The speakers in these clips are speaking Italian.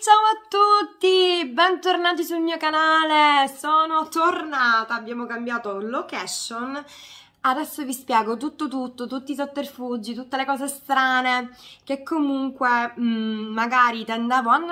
Ciao a tutti, bentornati sul mio canale, sono tornata, abbiamo cambiato location, adesso vi spiego tutti i sotterfugi, tutte le cose strane che comunque magari tendevo a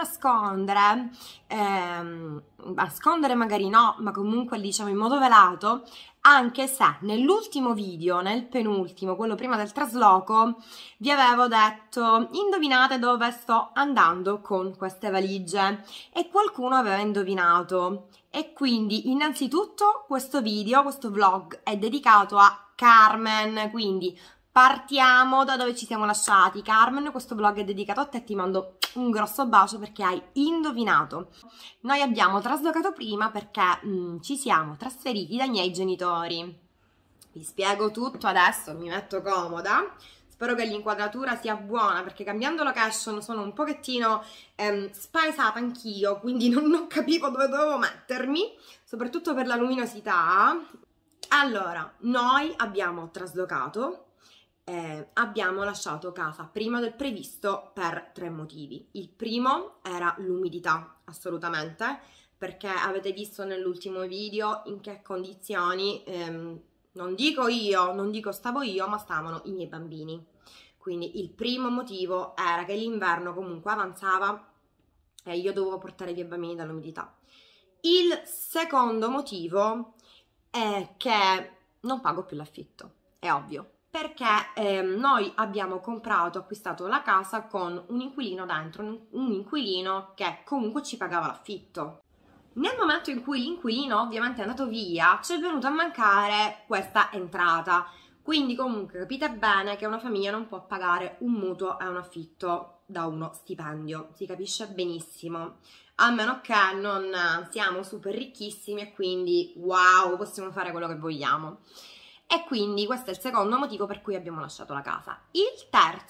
nascondere magari no, ma comunque diciamo in modo velato, anche se nell'ultimo video, nel penultimo, quello prima del trasloco, vi avevo detto indovinate dove sto andando con queste valigie e qualcuno aveva indovinato e quindi innanzitutto questo video, questo vlog è dedicato a Carmen, quindi partiamo da dove ci siamo lasciati. Carmen, questo vlog è dedicato a te, ti mando un grosso bacio perché hai indovinato. Noi abbiamo traslocato prima perché ci siamo trasferiti dai miei genitori. Vi spiego tutto adesso, mi metto comoda. Spero che l'inquadratura sia buona perché cambiando location sono un pochettino spaesata anch'io, quindi non capivo dove dovevo mettermi, soprattutto per la luminosità. Allora, noi abbiamo traslocato, abbiamo lasciato casa prima del previsto per 3 motivi. Il primo era l'umidità, assolutamente, perché avete visto nell'ultimo video in che condizioni, non dico io, non dico stavo io, ma stavano i miei bambini. Quindi il primo motivo era che l'inverno comunque avanzava e io dovevo portare via i bambini dall'umidità. Il secondo motivo è che non pago più l'affitto, è ovvio, perché noi abbiamo acquistato la casa con un inquilino dentro, un inquilino che comunque ci pagava l'affitto. Nel momento in cui l'inquilino ovviamente è andato via, ci è venuta a mancare questa entrata, quindi comunque capite bene che una famiglia non può pagare un mutuo e un affitto da uno stipendio, si capisce benissimo. A meno che non siamo super ricchissimi e quindi wow, possiamo fare quello che vogliamo. E quindi questo è il secondo motivo per cui abbiamo lasciato la casa. Il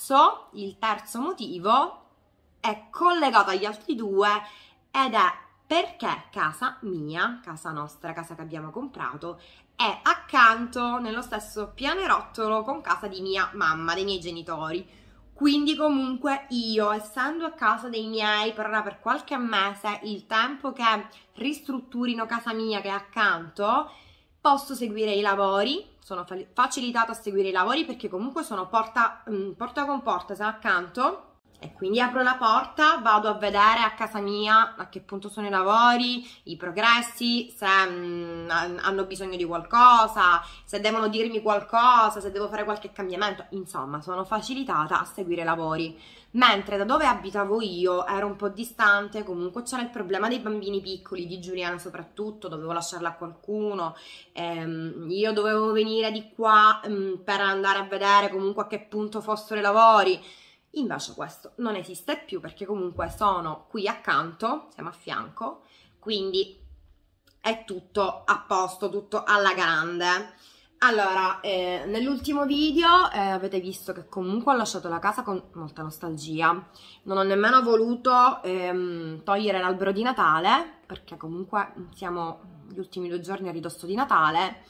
terzo motivo è collegato agli altri due ed è perché casa mia, casa nostra, casa che abbiamo comprato, è accanto nello stesso pianerottolo con casa di mia mamma, dei miei genitori. Quindi comunque io, essendo a casa dei miei per qualche mese, il tempo che ristrutturino casa mia che è accanto, posso seguire i lavori, sono facilitata a seguire i lavori perché comunque sono porta con porta, sono accanto. E quindi apro la porta, vado a vedere a casa mia a che punto sono i lavori, i progressi, se hanno bisogno di qualcosa, se devono dirmi qualcosa, se devo fare qualche cambiamento. Insomma, sono facilitata a seguire i lavori. Mentre da dove abitavo io era un po' distante, comunque c'era il problema dei bambini piccoli, di Giuliana soprattutto, dovevo lasciarla a qualcuno, io dovevo venire di qua per andare a vedere comunque a che punto fossero i lavori. Invece questo non esiste più perché comunque sono qui accanto, siamo a fianco, quindi è tutto a posto, tutto alla grande. Allora, nell'ultimo video avete visto che comunque ho lasciato la casa con molta nostalgia. Non ho nemmeno voluto togliere l'albero di Natale perché comunque siamo gli ultimi 2 giorni a ridosso di Natale.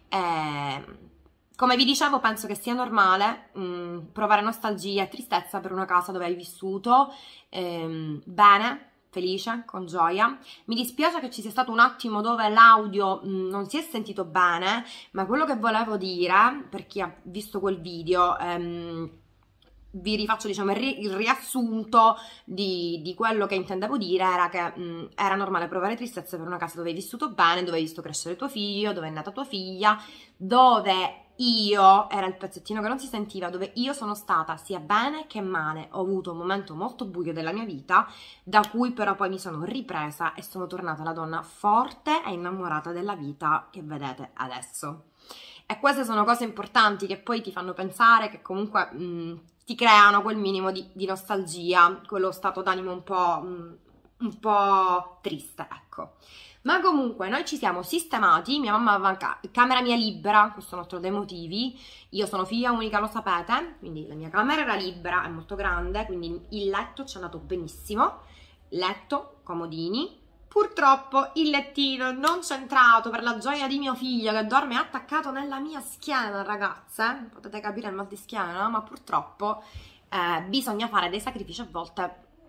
Come vi dicevo, penso che sia normale provare nostalgia e tristezza per una casa dove hai vissuto bene, felice, con gioia. Mi dispiace che ci sia stato un attimo dove l'audio non si è sentito bene, ma quello che volevo dire, per chi ha visto quel video, vi rifaccio diciamo il riassunto di quello che intendevo dire, era che era normale provare tristezza per una casa dove hai vissuto bene, dove hai visto crescere tuo figlio, dove è nata tua figlia, dove io, era il pezzettino che non si sentiva, dove io sono stata sia bene che male, ho avuto un momento molto buio della mia vita, da cui però poi mi sono ripresa e sono tornata la donna forte e innamorata della vita che vedete adesso. E queste sono cose importanti che poi ti fanno pensare che comunque ti creano quel minimo di nostalgia, quello stato d'animo un po' triste, ecco. Ma comunque noi ci siamo sistemati, mia mamma aveva camera mia libera, questo è un altro dei motivi, io sono figlia unica, lo sapete, quindi la mia camera era libera, è molto grande, quindi il letto ci è andato benissimo, letto, comodini. Purtroppo il lettino non centrato, per la gioia di mio figlio che dorme attaccato nella mia schiena, ragazze, potete capire il mal di schiena, ma purtroppo bisogna fare dei sacrifici a volte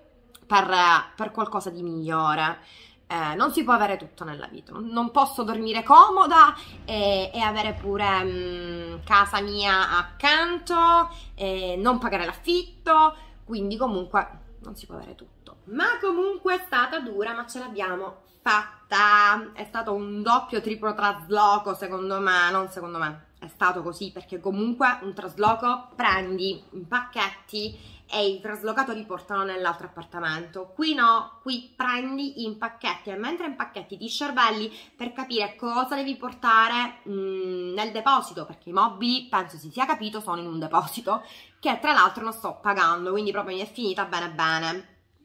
per qualcosa di migliore. Non si può avere tutto nella vita, non posso dormire comoda e avere pure casa mia accanto, non pagare l'affitto, quindi comunque non si può avere tutto. Ma comunque è stata dura, ma ce l'abbiamo fatta. È stato un doppio triplo trasloco, secondo me, non secondo me, è stato così, perché comunque un trasloco prendi in pacchetti e i traslocatori portano nell'altro appartamento. Qui no, qui prendi in pacchetti e mentre in pacchetti ti scervelli per capire cosa devi portare nel deposito, perché i mobili, penso si sia capito, sono in un deposito che tra l'altro non sto pagando, quindi proprio mi è finita bene bene.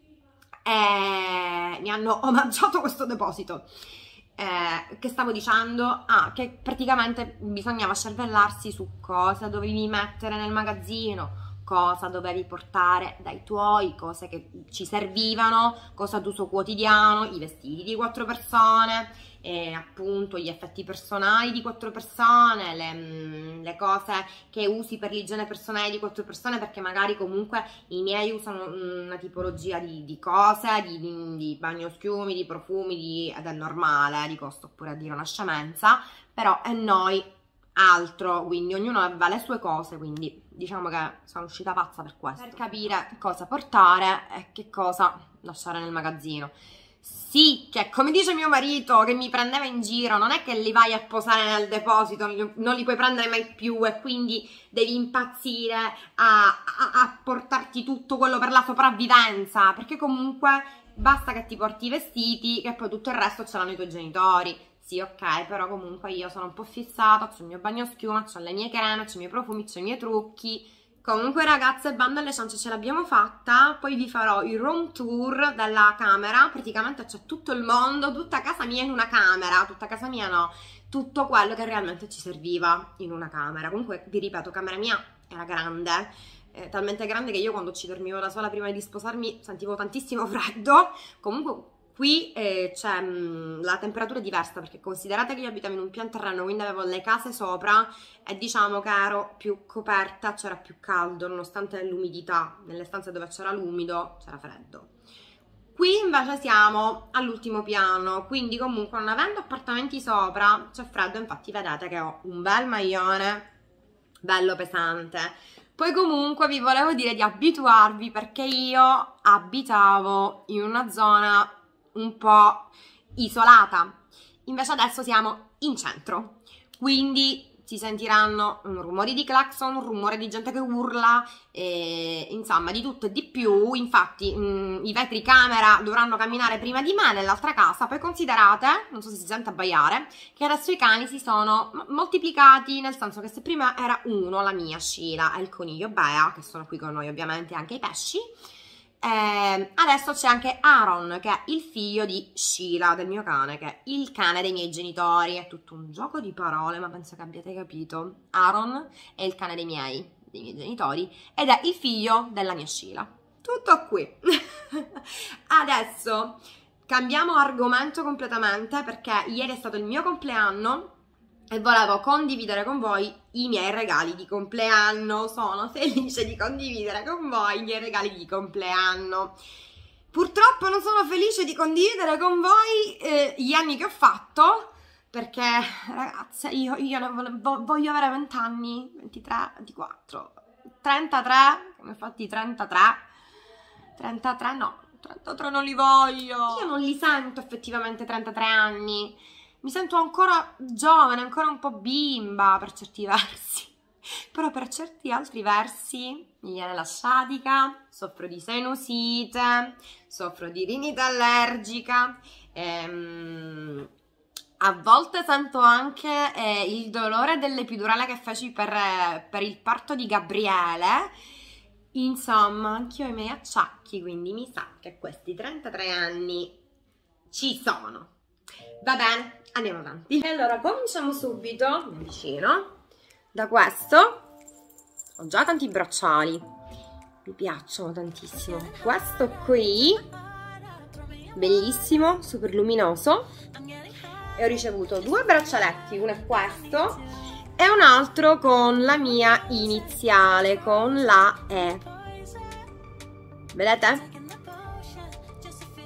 Mi hanno omaggiato questo deposito. Che stavo dicendo? Ah, che praticamente bisognava cervellarsi su cosa dovevi mettere nel magazzino, cosa dovevi portare dai tuoi, cose che ci servivano, cosa d'uso quotidiano, i vestiti di 4 persone, appunto gli effetti personali di 4 persone, le cose che usi per l'igiene personale di 4 persone, perché magari comunque i miei usano una tipologia di cose, di bagnoschiumi, di profumi, ed è normale, dico, sto pure a dire una scemenza, però è noi altro, quindi ognuno aveva le sue cose, quindi diciamo che sono uscita pazza per questo, per capire cosa portare e che cosa lasciare nel magazzino. Sì, che come dice mio marito che mi prendeva in giro, non è che li vai a posare nel deposito, non li puoi prendere mai più e quindi devi impazzire a portarti tutto quello per la sopravvivenza, perché comunque basta che ti porti i vestiti, che poi tutto il resto ce l'hanno i tuoi genitori. Sì, ok, però comunque io sono un po' fissata, c'ho il mio bagnoschiuma, c'ho le mie creme, c'ho i miei profumi, c'ho i miei trucchi. Comunque ragazze, bando alle ciance, ce l'abbiamo fatta. Poi vi farò il room tour della camera, praticamente c'è tutto il mondo, tutta casa mia in una camera, tutta casa mia no, tutto quello che realmente ci serviva in una camera. Comunque vi ripeto, camera mia era grande, talmente grande che io quando ci dormivo da sola prima di sposarmi sentivo tantissimo freddo. Comunque qui c'è la temperatura è diversa, perché considerate che io abitavo in un pian terreno, quindi avevo le case sopra e diciamo che ero più coperta, c'era più caldo nonostante l'umidità. Nelle stanze dove c'era l'umido c'era freddo. Qui invece siamo all'ultimo piano, quindi comunque non avendo appartamenti sopra c'è freddo, infatti vedete che ho un bel maglione bello pesante. Poi comunque vi volevo dire di abituarvi, perché io abitavo in una zona un po' isolata, invece adesso siamo in centro, quindi si sentiranno rumori di clacson, rumore di gente che urla, insomma di tutto e di più. Infatti i vetri camera dovranno camminare prima di me nell'altra casa. Poi considerate, non so se si sente abbaiare, che adesso i cani si sono moltiplicati, nel senso che se prima era uno, la mia Sheila e il coniglio Bea, che sono qui con noi ovviamente, anche i pesci, adesso c'è anche Aaron, che è il figlio di Sheila, del mio cane, che è il cane dei miei genitori. È tutto un gioco di parole, ma penso che abbiate capito. Aaron è il cane dei miei genitori ed è il figlio della mia Sheila. Tutto qui. Adesso cambiamo argomento completamente, perché ieri è stato il mio compleanno e volevo condividere con voi i miei regali di compleanno. Sono felice di condividere con voi i miei regali di compleanno. Purtroppo non sono felice di condividere con voi gli anni che ho fatto, perché ragazze io voglio avere 20 anni, 23, 24, 33, ne ho fatti 33 no, 33 non li voglio. Io non li sento effettivamente 33 anni. Mi sento ancora giovane, ancora un po' bimba per certi versi, però per certi altri versi mi viene la sciatica, soffro di sinusite, soffro di rinite allergica, a volte sento anche il dolore dell'epidurale che feci per il parto di Gabriele. Insomma, anch'io ho i miei acciacchi, quindi mi sa che questi 33 anni ci sono. Va bene, andiamo avanti. E allora cominciamo subito, mi avvicino, da questo. Ho già tanti bracciali, mi piacciono tantissimo. Questo qui, bellissimo, super luminoso. E ho ricevuto 2 braccialetti, uno è questo e un altro con la mia iniziale, con la E. Vedete?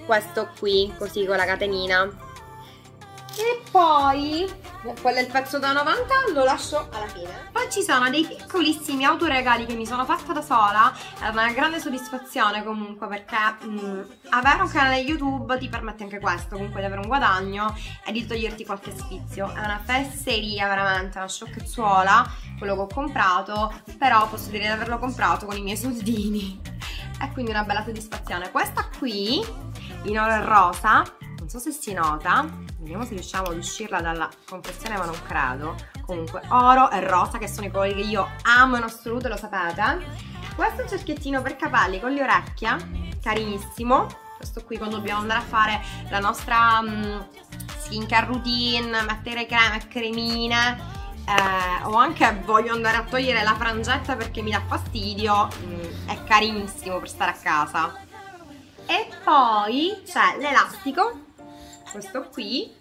questo qui, così con la catenina. E poi quello è il pezzo da 90, lo lascio alla fine. Poi ci sono dei piccolissimi autoregali che mi sono fatta da sola. È una grande soddisfazione comunque, perché avere un canale YouTube ti permette anche questo, comunque di avere un guadagno e di toglierti qualche sfizio. È una fesseria, veramente, una sciocchezzuola quello che ho comprato, però posso dire di averlo comprato con i miei soldini. E quindi una bella soddisfazione. Questa qui in oro e rosa, non so se si nota, vediamo se riusciamo ad uscirla dalla confezione, ma non credo. Comunque oro e rosa, che sono i colori che io amo in assoluto, lo sapete. Questo è un cerchiettino per capelli con le orecchie, carinissimo. Questo qui quando dobbiamo andare a fare la nostra skincare routine, mettere creme e cremine, o anche voglio andare a togliere la frangetta perché mi dà fastidio, è carinissimo per stare a casa. E poi c'è l'elastico, questo qui,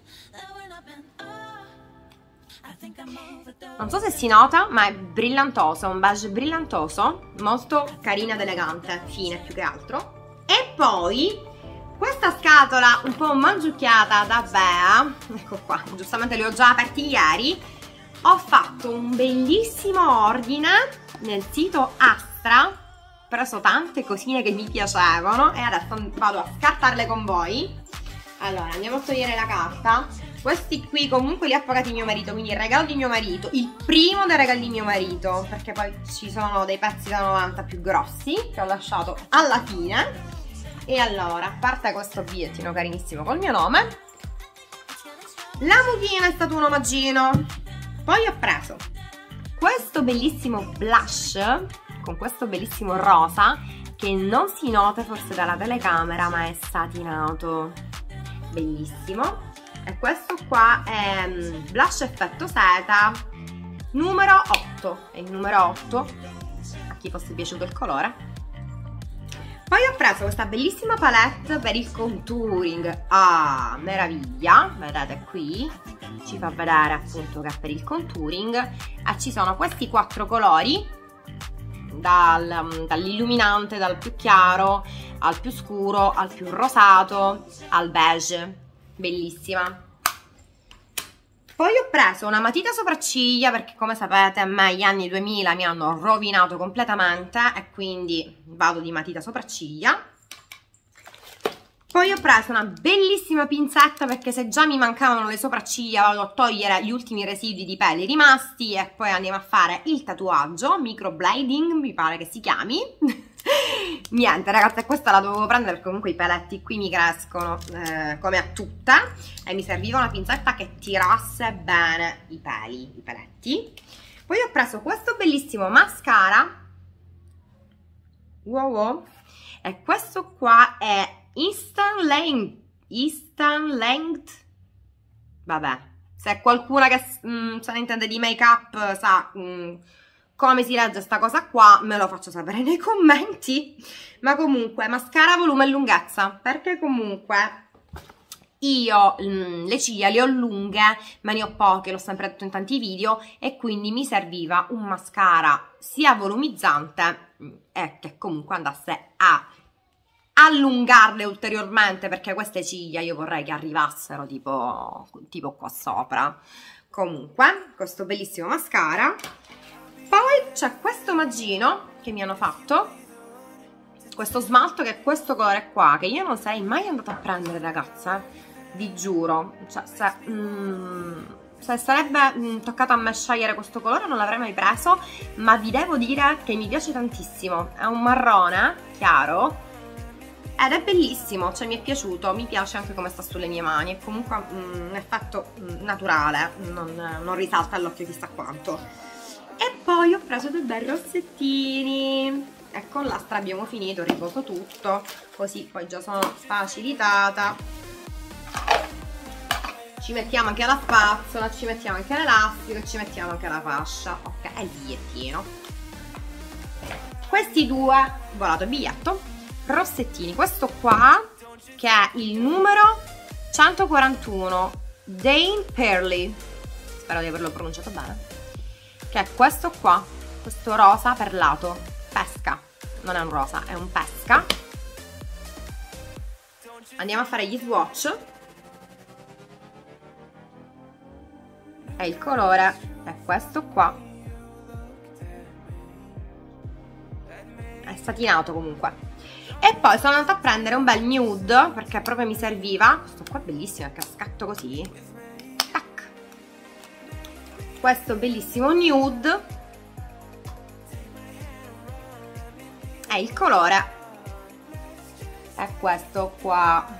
non so se si nota, ma è brillantoso, è un beige brillantoso, molto carino ed elegante, fine più che altro. E poi questa scatola un po' mangiucchiata da Bea, ecco qua, giustamente li ho già aperti ieri. Ho fatto un bellissimo ordine nel sito Astra, ho preso tante cosine che mi piacevano e adesso vado a scartarle con voi. Allora, andiamo a togliere la carta. Questi qui comunque li ha pagati mio marito, quindi il regalo di mio marito, il primo dei regali di mio marito, perché poi ci sono dei pezzi da 90 più grossi che ho lasciato alla fine. E allora, a parte questo bigliettino carinissimo col mio nome, la mughina è stato un omaggino. Poi ho preso questo bellissimo blush con questo bellissimo rosa che non si nota forse dalla telecamera, ma è satinato, bellissimo. E questo qua è blush effetto seta numero 8, è il numero 8, a chi fosse piaciuto il colore. Poi ho preso questa bellissima palette per il contouring, ah, meraviglia, vedete qui, ci fa vedere appunto che è per il contouring, e ci sono questi 4 colori, dall'illuminante, dal più chiaro, al più scuro, al più rosato, al beige, bellissima. Poi ho preso una matita sopracciglia perché, come sapete, a me gli anni 2000 mi hanno rovinato completamente e quindi vado di matita sopracciglia. Poi ho preso una bellissima pinzetta perché se già mi mancavano le sopracciglia vado a togliere gli ultimi residui di peli rimasti e poi andiamo a fare il tatuaggio, microblading mi pare che si chiami. Niente ragazzi, questa la dovevo prendere perché comunque i peletti qui mi crescono come a tutte e mi serviva una pinzetta che tirasse bene i peletti. Poi ho preso questo bellissimo mascara, wow, e questo qua è Instant Length, vabbè, se qualcuna che se ne intende di make up sa come si legge sta cosa qua, me lo faccio sapere nei commenti. Ma comunque mascara volume e lunghezza, perché comunque io le ciglia le ho lunghe ma ne ho poche, l'ho sempre detto in tanti video, e quindi mi serviva un mascara sia volumizzante e che comunque andasse a allungarle ulteriormente, perché queste ciglia io vorrei che arrivassero tipo qua sopra. Comunque questo bellissimo mascara. Poi c'è questo omaggino che mi hanno fatto, questo smalto che è questo colore qua, che io non sarei mai andata a prendere ragazze, vi giuro, cioè se sarebbe toccato a me scegliere questo colore non l'avrei mai preso, ma vi devo dire che mi piace tantissimo, è un marrone chiaro ed è bellissimo, cioè mi è piaciuto, mi piace anche come sta sulle mie mani, è comunque un effetto naturale, non risalta all'occhio chissà quanto. E poi ho preso dei bei rossettini e con l'astra abbiamo finito, riposo tutto, così poi già sono facilitata. Ci mettiamo anche la spazzola, ci mettiamo anche l'elastico e ci mettiamo anche la fascia, ok, e il bigliettino. Questi due, volato il biglietto, rossettini, questo qua che è il numero 141, Dane Pearly, spero di averlo pronunciato bene, che è questo qua, questo rosa perlato, pesca, non è un rosa, è un pesca. andiamo a fare gli swatch. E il colore è questo qua, è satinato comunque. E poi sono andata a prendere un bel nude perché proprio mi serviva. Questo qua è bellissimo, è cascatto così, tac. Questo bellissimo nude, e il colore è questo qua.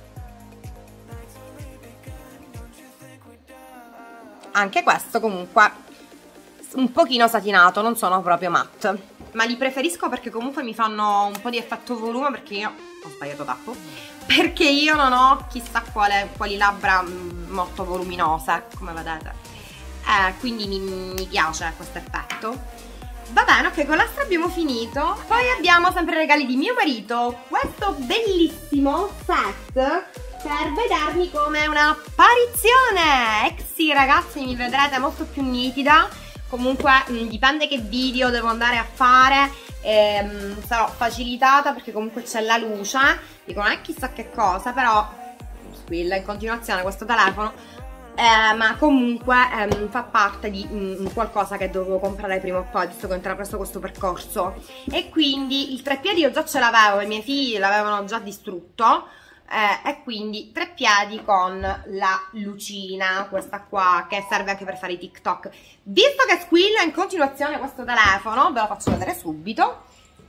Anche questo comunque un pochino satinato, non sono proprio matte, ma li preferisco perché comunque mi fanno un po' di effetto volume, perché io ho sbagliato tappo, perché io non ho chissà quali labbra molto voluminose, come vedete, quindi mi piace questo effetto. Va bene, ok, con l'astro abbiamo finito. Poi abbiamo sempre i regali di mio marito, questo bellissimo set per vedermi come un'apparizione. Sì ragazzi, mi vedrete molto più nitida. Comunque dipende che video devo andare a fare, sarò facilitata perché comunque c'è la luce. Dico, non è chissà che cosa, però squilla in continuazione questo telefono, ma comunque fa parte di qualcosa che dovevo comprare prima o poi, visto che ho intrapreso questo percorso. E quindi il treppiedi io già ce l'avevo, i miei figli l'avevano già distrutto, e quindi treppiedi con la lucina, questa qua, che serve anche per fare i TikTok. Visto che squilla in continuazione questo telefono, ve lo faccio vedere subito.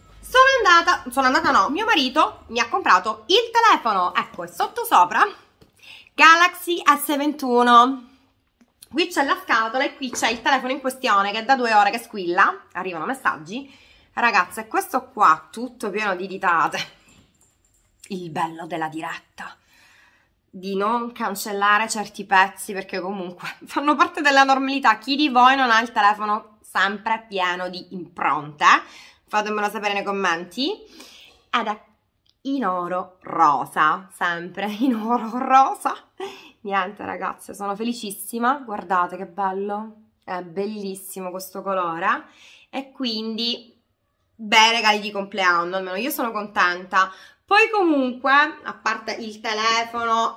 Sono andata no, mio marito mi ha comprato il telefono, ecco, è sotto sopra, Galaxy S21. Qui c'è la scatola e qui c'è il telefono in questione che è da 2 ore che squilla, arrivano messaggi. Ragazze, questo qua tutto pieno di ditate. Il bello della diretta, di non cancellare certi pezzi, perché comunque fanno parte della normalità. Chi di voi non ha il telefono sempre pieno di impronte? Fatemelo sapere nei commenti. Ed è in oro rosa, sempre in oro rosa. Niente ragazze, sono felicissima, guardate che bello, è bellissimo questo colore. E quindi bei regali di compleanno, almeno io sono contenta. Poi comunque, a parte il telefono,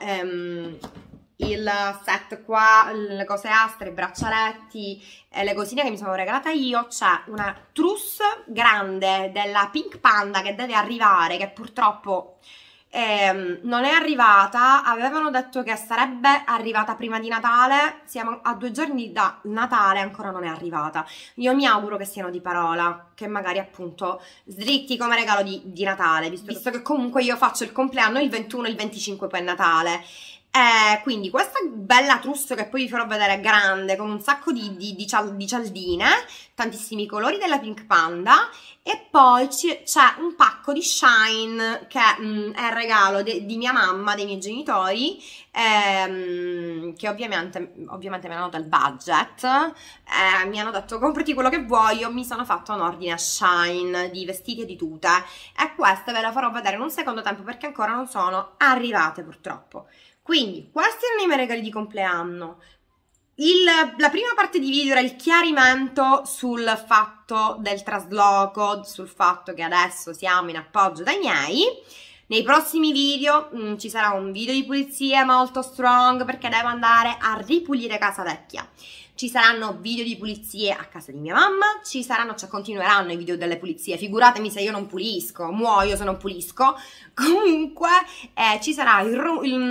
il set qua, le cose astre, i braccialetti, le cosine che mi sono regalata io, c'è una trousse grande della Pink Panda che deve arrivare, che purtroppo non è arrivata. Avevano detto che sarebbe arrivata prima di Natale, siamo a 2 giorni da Natale, ancora non è arrivata. Io mi auguro che siano di parola, che magari appunto sdritti come regalo di Natale, visto che comunque io faccio il compleanno il 21 e il 25 poi è Natale. Quindi questa bella trousse che poi vi farò vedere, grande, con un sacco di cialdine, tantissimi colori della Pink Panda. E poi c'è un pacco di Shine che è il regalo di mia mamma, dei miei genitori, che ovviamente mi hanno dato il budget, mi hanno detto comprati quello che vuoi. Io mi sono fatto un ordine a Shine di vestiti e di tute, e queste ve le farò vedere in un secondo tempo perché ancora non sono arrivate purtroppo. Quindi questi erano i miei regali di compleanno. La prima parte di video era il chiarimento sul fatto del trasloco, sul fatto che adesso siamo in appoggio dai miei. Nei prossimi video ci sarà un video di pulizia molto strong perché devo andare a ripulire casa vecchia. Ci saranno video di pulizie a casa di mia mamma, cioè continueranno i video delle pulizie. Figuratemi se io non pulisco, muoio se non pulisco. Comunque ci sarà il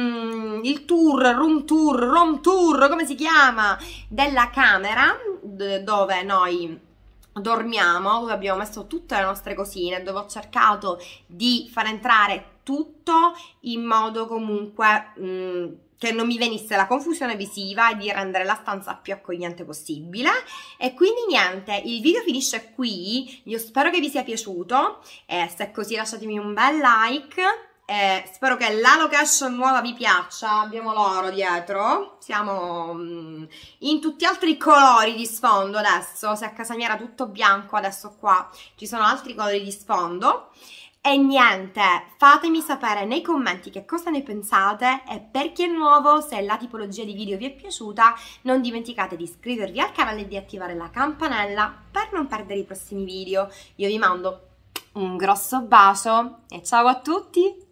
room tour, come si chiama, della camera dove noi dormiamo, dove abbiamo messo tutte le nostre cosine, dove ho cercato di far entrare tutto in modo comunque che non mi venisse la confusione visiva e di rendere la stanza più accogliente possibile. E quindi niente, il video finisce qui. Io spero che vi sia piaciuto, se è così lasciatemi un bel like. Spero che la location nuova vi piaccia. Abbiamo l'oro dietro, siamo in tutti altri colori di sfondo adesso. Se a casa mia era tutto bianco, adesso qua ci sono altri colori di sfondo. E niente, fatemi sapere nei commenti che cosa ne pensate, e per chi è nuovo, se la tipologia di video vi è piaciuta, non dimenticate di iscrivervi al canale e di attivare la campanella per non perdere i prossimi video. Io vi mando un grosso bacio e ciao a tutti!